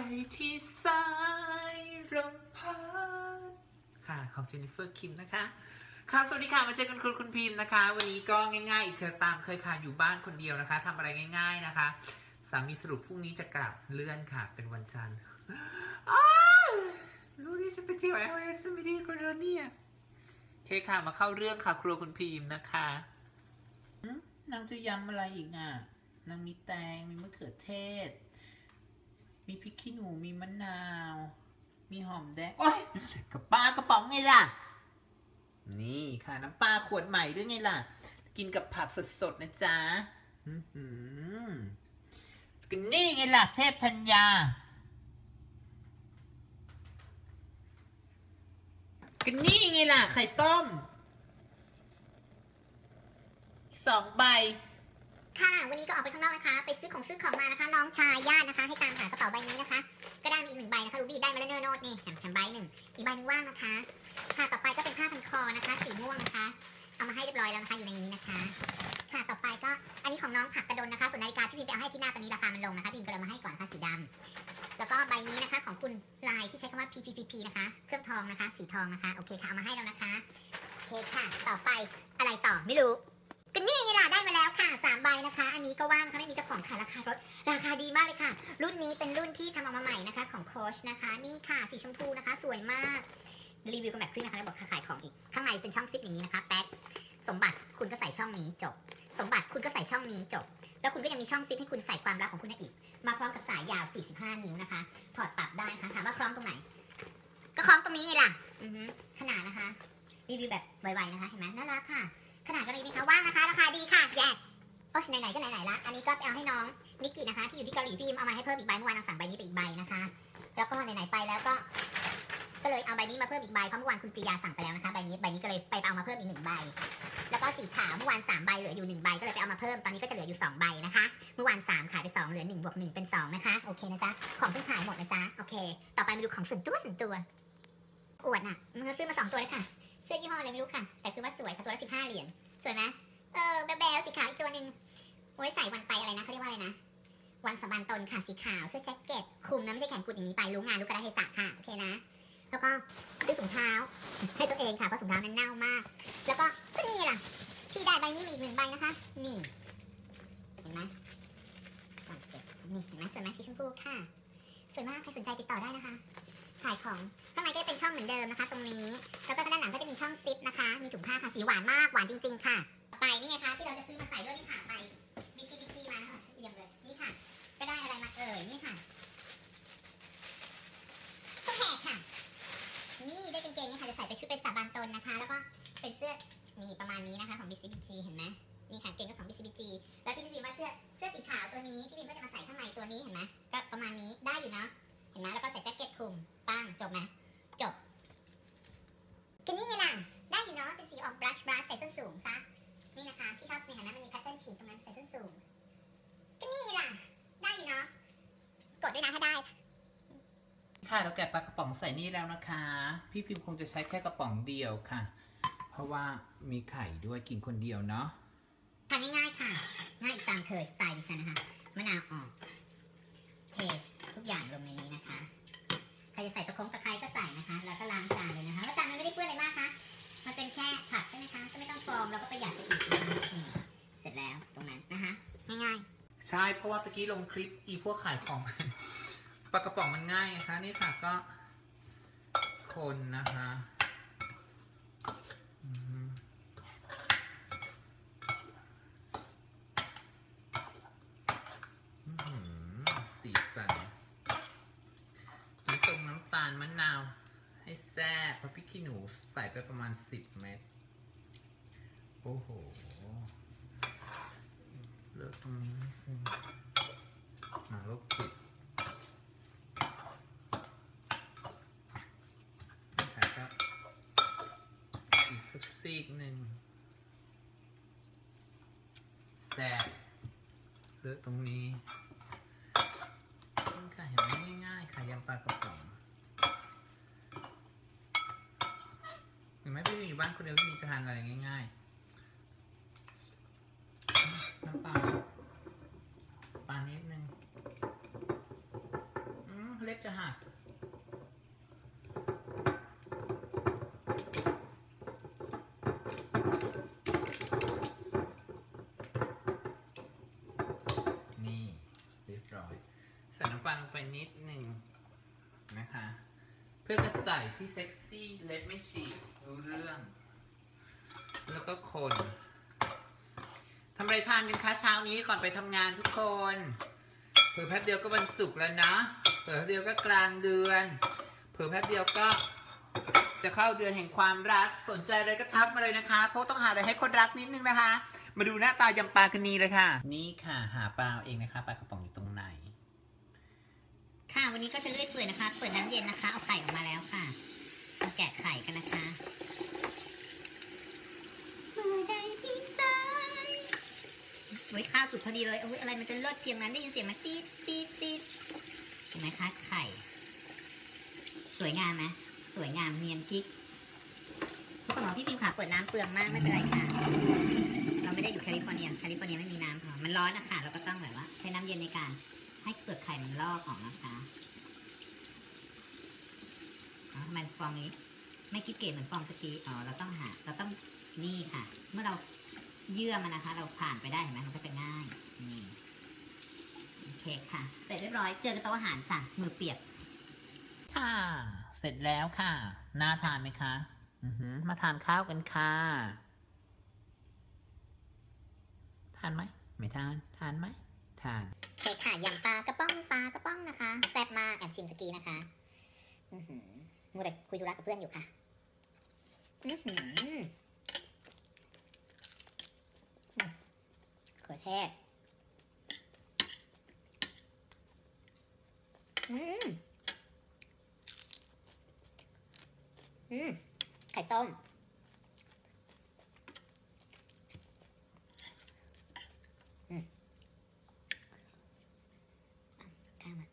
ที่สายรำพันค่ะของเจนนิเฟอร์คิมนะคะค่ะสวัสดีค่ะมาเจอกันคุณพิมพ์นะคะวันนี้ก็ง่ายๆอีกตามเคยค่ะอยู่บ้านคนเดียวนะคะทำอะไรง่ายๆนะคะสามีสรุปพรุ่งนี้จะกลับเลื่อนค่ะเป็นวันจันทร์รู้ดิฉันไปเที่ยว LA ไม่ดีกว่าเนี่ยโอเคค่ะมาเข้าเรื่องค่ะครัวคุณพิมพ์นะคะนางจะยำอะไรอีกอ่ะนางมีแตงมีมะเขือเทศมีพริกขี้หนูมีมะนาวมีหอมแดงโอ้ยกับปลากระป๋องไงล่ะนี่ค่ะน้ำปลาขวดใหม่ด้วยไงล่ะกินกับผักสดๆนะจ๊ะกันนี่ไงล่ะเทพธัญญากันนี่ไงล่ะไข่ต้ม2 ใบค่ะวันนี้ก็ออกไปข้างนอกนะคะไปซื้อของมานะคะน้องชายญาตินะคะให้ตามหากระเป๋าใบนี้นะคะก็ได้มาอีก1 ใบนะคะรูบี้ได้มาแล้วเนอร์โนดนี่แถมใบ1อีกใบนึงว่างนะคะค่ะต่อไปก็เป็นผ้าพันคอนะคะสีม่วงนะคะเอามาให้เรียบร้อยแล้วนะคะอยู่ในนี้นะคะค่ะต่อไปก็อันนี้ของน้องผักกระดนนะคะส่วนนาฬิกาพี่พิมไปเอาให้ที่หน้าตอนนี้ราคามันลงนะคะพี่พิมก็เลยมาให้ก่อนนะคะสีดำแล้วก็ใบนี้นะคะของคุณลายที่ใช้คำว่า PPPP นะคะเครื่องทองนะคะสีทองนะคะโอเคค่ะเอามาให้แล้วนะคะโอเคค่ะต่อไปอะไรต่อไม่รู้ก็นี่ไงล่ะได้มาแล้วค่ะ3 ใบนะคะอันนี้ก็ว่างค่ะไม่มีเจ้าของค่ะราคารถราคาดีมากเลยค่ะรุ่นนี้เป็นรุ่นที่ทำออกมาใหม่นะคะของโค้ชนะคะนี่ค่ะสีชมพูนะคะสวยมากรีวิวกันแบบครึ่งนะคะแล้วบอกขายของอีกข้างในเป็นช่องซิปอย่างนี้นะคะแป๊กสมบัติคุณก็ใส่ช่องนี้จบสมบัติคุณก็ใส่ช่องนี้จบแล้วคุณก็ยังมีช่องซิปให้คุณใส่ความลับของคุณอีกมาพร้อมกับสายยาว45 นิ้วนะคะถอดปรับได้ค่ะถามว่าคล้องตรงไหนก็คล้องตรงนี้ไงล่ะขนาดนะคะรีวิวแบบไวๆนะคะเห็นไหมน่ารักค่ะขนาดก็เลยนะคะว่างนะคะราคาดีค่ะแยกโอ้ยไหนๆก็ไหนๆละอันนี้ก็ไปเอาให้น้องนิกกี้นะคะที่อยู่ที่เกาหลีพี่เอามาให้เพิ่มอีกใบเมื่อวานสั่งใบนี้ไปอีกใบนะคะแล้วก็ไหนๆไปแล้วก็เลยเอาใบนี้มาเพิ่มอีกใบเพราะเมื่อวานคุณปรียาสั่งไปแล้วนะคะใบนี้ก็เลยไปเอามาเพิ่มอีก1 ใบแล้วก็สีขาวเมื่อวาน3 ใบเหลืออยู่1 ใบก็เลยไปเอามาเพิ่มตอนนี้ก็จะเหลืออยู่2 ใบนะคะเมื่อวาน3ขายไป2เหลือ1 บวก 1เป็น2นะคะโอเคนะจ๊ะของฉันขายหมดนะจ๊ะโอเคต่อไปมาดูของส่วนตัวอวดน่ะมันซื้อมา2 ตัวเลยค่ะเสื้อยี่ห้ออะไรไม่รู้ค่ะแต่คือว่าสวยค่ะตัวละ15 เหรียญสวยไหมแบ๊วๆสีขาวอีกตัวหนึ่งไว้ใส่วันไปอะไรนะเขาเรียกว่าอะไรนะวันสมบันตนค่ะสีขาวเสื้อแจ็คเก็ตคลุมนะไม่ใช่แขนกุดอย่างนี้ไปรู้งานรู้กระดาษเทศะค่ะโอเคนะแล้วก็ซื้อถุงเท้าให้ตัวเองค่ะเพราะถุงเท้านั้นเน่ามากแล้วก็นี่ล่ะพี่ได้ใบนี้มีอีก1 ใบนะคะนี่เห็นไหมนี่เห็นไหมสวยไหมสีชมพูค่ะสวยมากใครสนใจติดต่อได้นะคะขายของข้างในก็จะเป็นช่องเหมือนเดิมนะคะตรงนี้แล้วก็ด้านหลังก็จะมีช่องซิปนะคะมีถุงผ้าค่ะสีหวานมากหวานจริงๆค่ะต่อไปนี่ไงคะที่เราจะซื้อมาใส่ด้วยนี่ค่ะไป BCBG มานะคะเอี่ยมเลยนี่ค่ะก็ได้อะไรมานี่ค่ะก็แหกค่ะนี่ได้กางเกงนี่ค่ะจะใส่ไปชุดเป็นสาบานตนนะคะแล้วก็เป็นเสื้อนี่ประมาณนี้นะคะของ BCBG เห็นไหมนี่ค่ะเกงก็ของ BCBG แล้วพี่พิมพ์ว่าเสื้อสีขาวตัวนี้พี่พิมก็จะมาใส่ข้างในตัวนี้เห็นไหมก็ประมาณนี้ได้อยู่นะเห็นไหมแล้วก็ใส่แจ็คเก็ตคลุมปั้งจบไหมจบก็นี่ไงล่ะได้อยู่เนาะเป็นสีออกบลัชใส่ส้นสูงซะนี่นะคะพี่ชอบเนี่ยเห็นไหมมันมีแพทเทิร์นฉีกตรงนั้นใส่ส้นสูงก็นี่ไงล่ะได้อยู่เนาะกดด้วยนะถ้าได้ค่ะเราแกะปลากระป๋องใส่นี่แล้วนะคะพี่พิมพ์คงจะใช้แค่กระป๋องเดียวค่ะเพราะว่ามีไข่ด้วยกินคนเดียวเนาะทำง่ายๆค่ะง่ายตามเคยสไตล์ดิฉันนะคะมะนาวออกเททุกอย่างลงในนี้นะคะใครจะใส่ตะไคร้ก็ใส่นะคะแล้วก็ล้างจานเลยนะคะแล้วจานมันไม่ได้เปื้อนอะไรมากค่ะมันเป็นแค่ผัดใช่ไหมคะก็ไม่ต้องฟองเราก็ประหยัดไปอีกเสร็จแล้วตรงนั้นนะคะง่ายๆใช่เพราะว่าตะกี้ลงคลิปพวกขายของปลากระป๋องมันง่ายนะคะนี่ค่ะก็คนนะคะสีสันน้ำตรงน้ำตาลมะนาวให้แซ่บเพราะพริกขี้หนูใส่ไปประมาณ10 เม็ดโอ้โหเลือกตรงนี้นิดนึงลบผิดนะครับอีกสักซีกหนึ่งแซ่บเลือกตรงนี้ค่ะเห็นไหมง่ายๆค่ะยำปลากระป๋องเห็นไหมพี่อยู่บ้านคนเดียวพี่จะทานอะไรง่ายๆน้ำปลานิดนึงเล็บจะหักนี่เรียบร้อยใส่น้ำปลาลงไปนิดหนึ่งนะคะ เพื่อกระใส่ที่เซ็กซี่เล็บไม่ฉีกรู้เรื่อง แล้วก็คนทำอะไรทานกันคะเช้านี้ก่อนไปทำงานทุกคนเผื่อแป๊บเดียวก็วันศุกร์แล้วนะเผื่อแป๊บเดียวก็กลางเดือนเผื่อแป๊บเดียวก็จะเข้าเดือนแห่งความรักสนใจอะไรก็ทักมาเลยนะคะเพราะต้องหาอะไรให้คนรักนิดนึงนะคะ มาดูหน้าตายำปลากันนีเลยค่ะนี่ค่ะหาปลาเองนะคะปลากระป๋องอยู่ตรงไหนค่ะวันนี้ก็จะเลื่อยเปื่อยนะคะเปิดน้ำเย็นนะคะเอาไข่ออกมาแล้วค่ะมาแกะไข่กันนะคะเมื่อใดที่สายไว้ข้าวสุดพอดีเลยอะไรมันจะเลิศเพียงนั้นได้ยินเสียงไหมตีดตีดตีดเห็นไหมคะไข่สวยงามไหมสวยงามเนียนกิ๊กทุกคนบอกพี่พิมพ์ขาเปิดน้ำเปลืองมากไม่เป็นไรค่ะเราไม่ได้อยู่แคลิฟอร์เนียไม่มีน้ำค่ะมันร้อนนะคะเราก็ต้องแบบว่าใช้น้ำเย็นในการให้เปลือกไข่มันลอกออกนะคะทำไมฟองนี้ไม่กิ๊บเก๋เหมือนฟองตะกี้เราต้องนี่ค่ะเมื่อเราเยื่อมันนะคะเราผ่านไปได้เห็นไหมมันก็จะง่ายนี่โอเคค่ะเสร็จเรียบร้อยเจอกันโต๊ะอาหารสั่งมือเปียกค่ะเสร็จแล้วค่ะน่าทานไหมคะมาทานข้าวกันค่ะทานไหมไม่ทานทานไหมทานโอเคค่ะยำปลากระป๋องนะคะแซ่บมากแอบชิมตะกี้นะคะมัวแต่คุยธุระกับเพื่อนอยู่ค่ะขวดแท้ไข่ต้มข้าวมา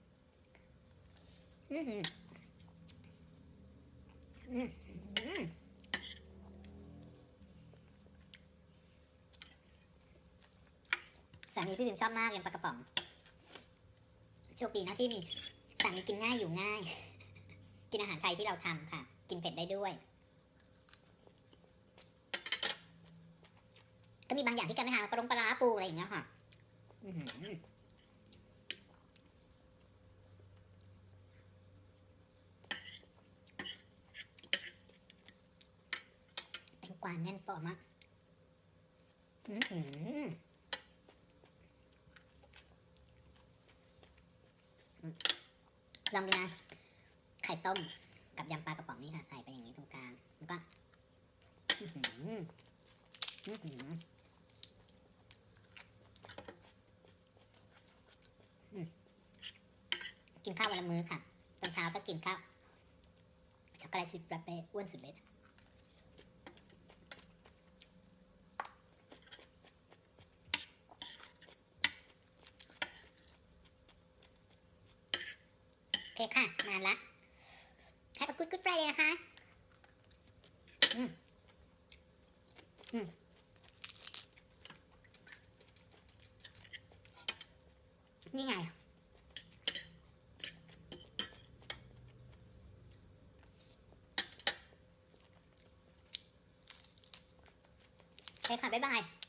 สามีพี่พิมชอบมากเลยปลากระป๋องโชคดีนะที่มีสามีกินง่ายอยู่ง่ายกินอาหารไทยที่เราทำค่ะกินเผ็ดได้ด้วยก็มีบางอย่างที่แกไม่ทานปลาร้าปูอะไรอย่างเงี้ยค่ะแตงกวาแน่นฟอร์มากลองดูนะไข่ต้มกับยำปลากระป๋องนี่ค่ะใส่ไปอย่างนี้ตรงกลางแล้วก็กินข้าววันละมื้อค่ะตอนเช้าก็กินข้าวช็อกโกแลตชิพฟรัปเป้อ้วนสุดเลยโอเคค่ะนานละให้ประกุดกุ๊ดไฟเลยนะคะนี่ไงโอเคค่ะบ๊ายบาย